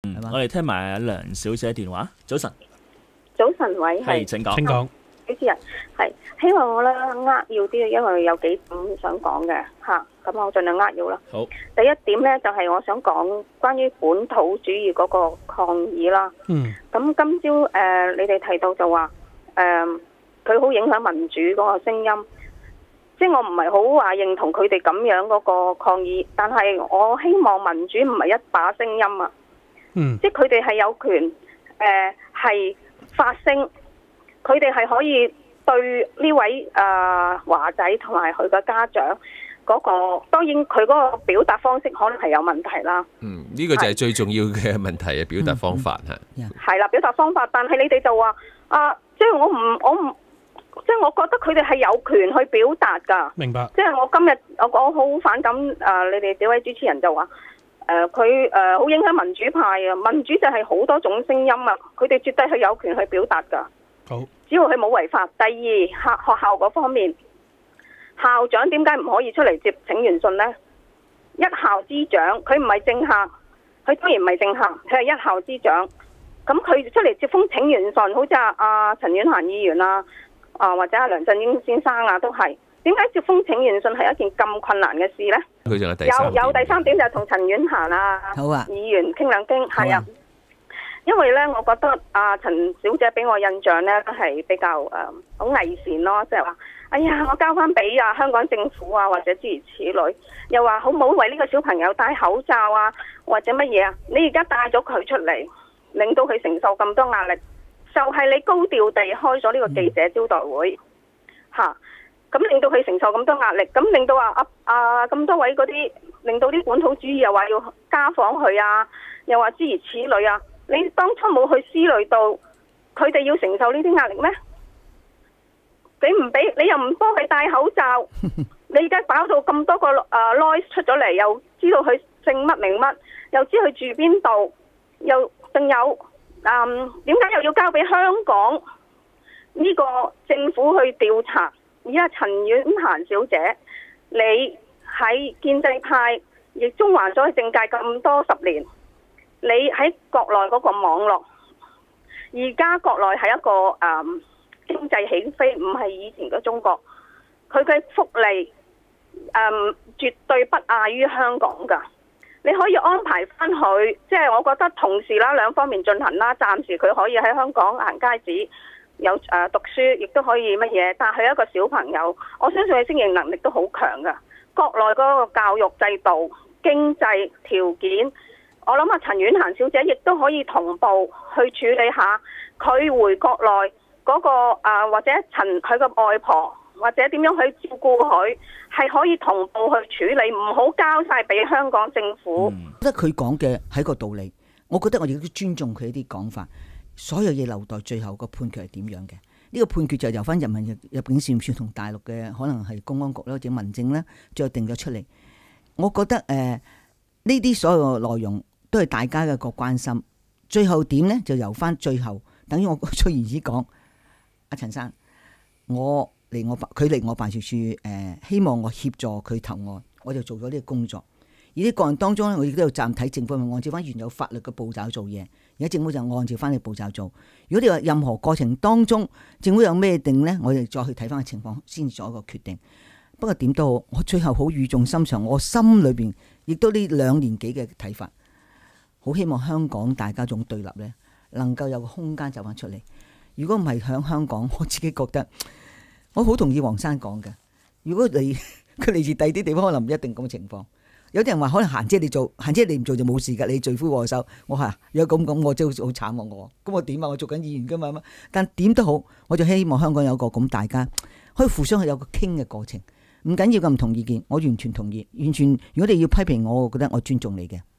係嘛？ 我哋聽埋阿梁小姐電話。早晨， 早晨，喂， 係請講。 請講。 主持人係希望我咧扼要啲，因為有幾點想講嘅嚇，咁我盡量扼要啦。 好， 第一點咧就係我想講關於本土主義嗰個抗議啦。咁今朝你哋提到就話佢好影響民主嗰個聲音，即係我唔係好話認同佢哋咁樣嗰個抗議，但係我希望民主唔係一把聲音啊。即係佢哋係有權係發聲。佢哋係可以對呢位華仔同埋佢嘅家長嗰個，當然佢嗰個表達方式可能係有問題啦。 呢個就係最重要嘅問題嘅表達方法係啦，表達方法，但係你哋就話即係我唔，即係我覺得佢哋係有權去表達㗎。明白。即係我今日我好反感你哋幾位主持人就話佢好影響民主派啊！民主就係好多種聲音啊，佢哋絕對係有權去表達㗎。 好， 只要佢冇違法。第二，學校嗰方面，校長點解唔可以出嚟接請願信呢？一校之長，佢唔係政客，佢當然唔係政客，佢係一校之長。咁佢出嚟接封請願信，好似阿陳婉嫻議員或者阿梁振英先生都係。點解接封請願信係一件咁困難嘅事呢？ 佢仲有第三點， 有第三點就係同陳婉嫻議員傾兩傾，係啊。因為咧，我覺得陳小姐俾我印象咧都係比較好偽善咯，即係話，哎呀，我交翻俾香港政府或者諸如此類，又話好唔好為呢個小朋友戴口罩或者乜嘢啊？你而家帶咗佢出嚟，令到佢承受咁多壓力，就係你高調地開咗呢個記者招待會咁令到佢承受咁多壓力，咁令到咁多位嗰啲，令到啲本土主義又話要家訪佢又話諸如此類你當初冇去思慮到佢哋要承受呢啲壓力咩？你唔俾，你又唔幫佢戴口罩，你而家搞到咁多個noise 出咗嚟，又知道佢姓乜名乜，又知佢住邊度，又仲有點解又要交俾香港呢個政府去調查？而家陳婉嫻小姐，你喺建制派亦中環咗政界咁多10年。你喺國內嗰個網絡，而家國內係一個經濟起飛，唔係以前嘅中國。佢嘅福利絕對不亞於香港㗎。你可以安排翻佢，即係我覺得同時兩方面進行啦。暫時佢可以喺香港行街紙，有讀書，亦都可以乜嘢。但係一個小朋友，我相信佢適應能力都好強㗎。國內嗰個教育制度、經濟條件。我諗陳婉嫻小姐亦都可以同步去處理下佢回國內嗰個或者佢個外婆或者點樣去照顧佢，係可以同步去處理，唔好交晒俾香港政府。 覺得佢講嘅係一個道理，我覺得我哋都尊重佢一啲講法。所有嘢留待最後個判決係點樣嘅？呢個判決就由翻人民入境事務處同大陸嘅可能係公安局啦或者民政咧，最後定咗出嚟。我覺得呢啲所有內容都係大家嘅個關心，最後點呢？就由翻最後，等於我出言之講，阿陳生，佢嚟我辦事處希望我協助佢投案，我就做咗呢個工作。而呢個案當中咧，我亦都有站睇政府係按照翻原有法律嘅步驟做嘢，而家政府就按照翻呢個步驟做。如果你話任何過程當中政府有咩定呢？我哋再去睇翻個情況先做一個決定。不過點都好，我最後好語重心長，我心裏邊亦都呢2年幾嘅睇法。好希望香港大家種對立呢，能夠有個空間走翻出嚟。如果唔係喺香港，我自己覺得我好同意黃生講嘅。如果佢嚟自第二啲地方，可能唔一定咁嘅情況。有啲人話可能嫻姐你做，嫻姐你唔做就冇事㗎，你罪魁禍首。我話如果咁，我真係好慘喎。咁我點啊？我做緊議員㗎嘛。但點都好，我就希望香港有個咁大家可以互相有個傾嘅過程。唔緊要嘅，唔同意見，我完全同意。完全，如果你要批評我，我覺得我尊重你嘅。